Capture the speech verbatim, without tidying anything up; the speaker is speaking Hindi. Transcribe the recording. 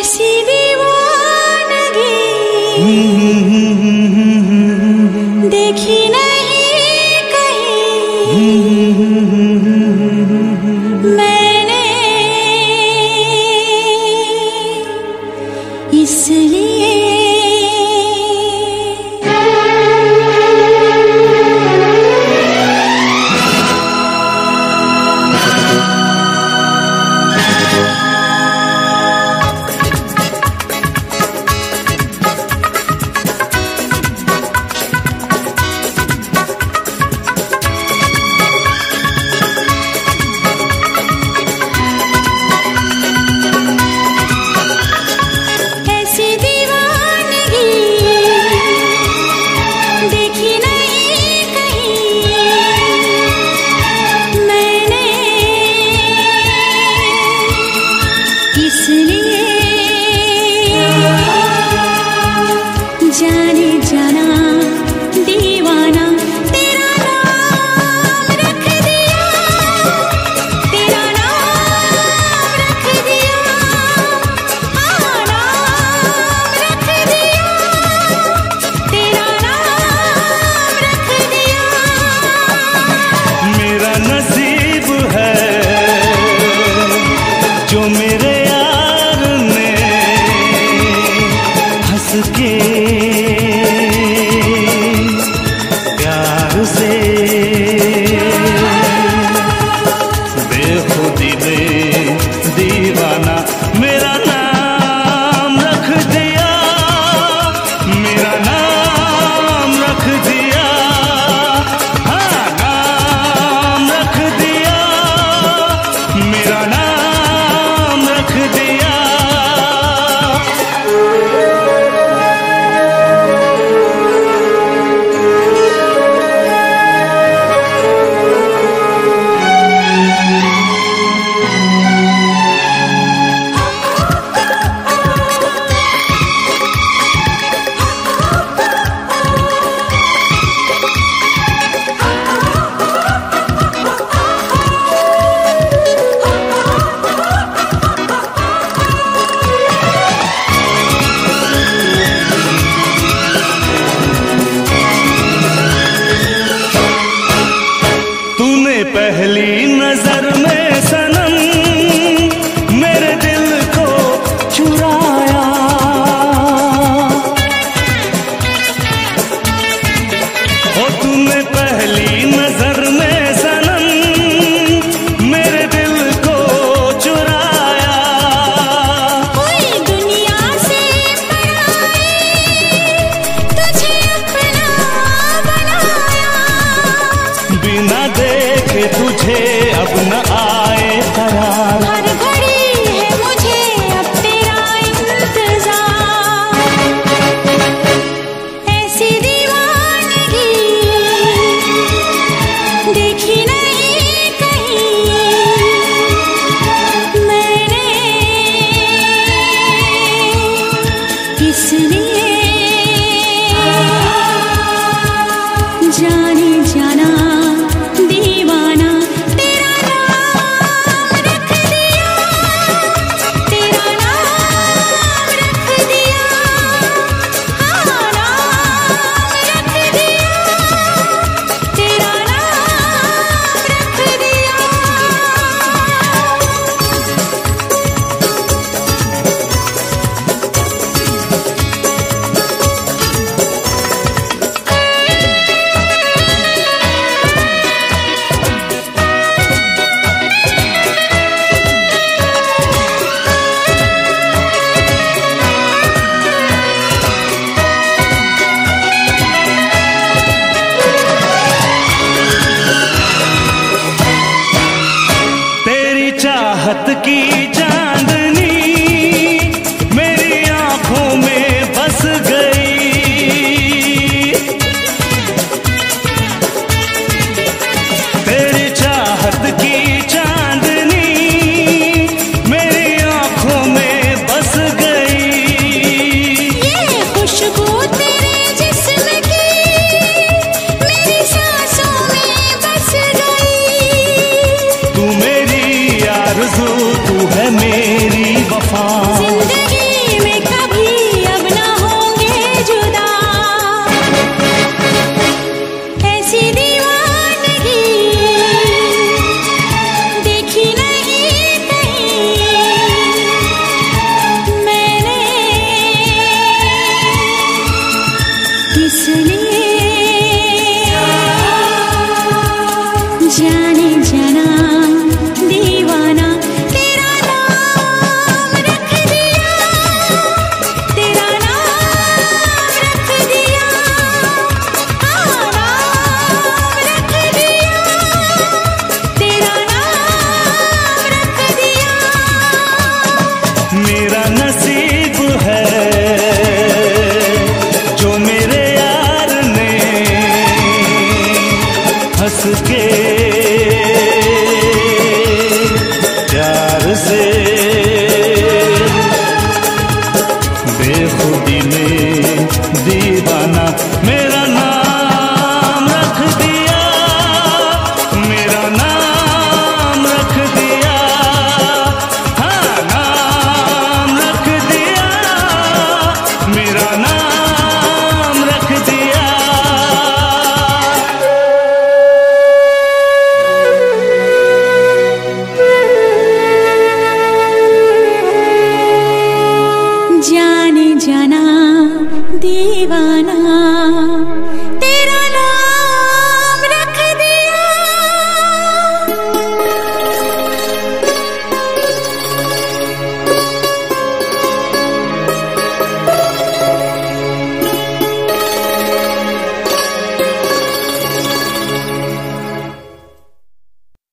ऐसी दीवानगी देखी नहीं कहीं मैंने, इसलिए जाने जाना दीवाना तेरा नाम रख दिया, तेरा नाम रख दिया, हाँ नाम रख दिया, तेरा नाम रख दिया। मेरा नसीब है जो मेरे यार ने हंस के से बेखुदी में दीवाना मेरा नाम रख दिया, मेरा नाम रख दिया, हाँ नाम रख दिया, मेरा नाम रख दिया। पहली नजर में सनम मेरे दिल को चुराया, ओ तूने पहली नजर में सनम मेरे दिल को चुराया। कोई दुनिया से पराई तुझे अपना बनाया, बिना देखे तुझे अब न आए करार, हर घड़ी है मुझे अब तेरा इंतजार। ऐसी दीवानगी देखी नहीं कहीं मैंने, इसलिए जाने जाना दीवाना तेरा नाम रख दिया, तेरा नाम रख दिया, हाँ नाम रख दिया, तेरा नाम रख दिया। चाहत की चांदनी मेरी आंखों में बस गई, तेरी चाहत की चांदनी मेरी आंखों में बस गई। ये खुशबू तेरे जिस्म की मेरी सांसों में बस गई, तू मेरी आरज़ू, तू है मेरी वफा, जिंदगी जाने जाने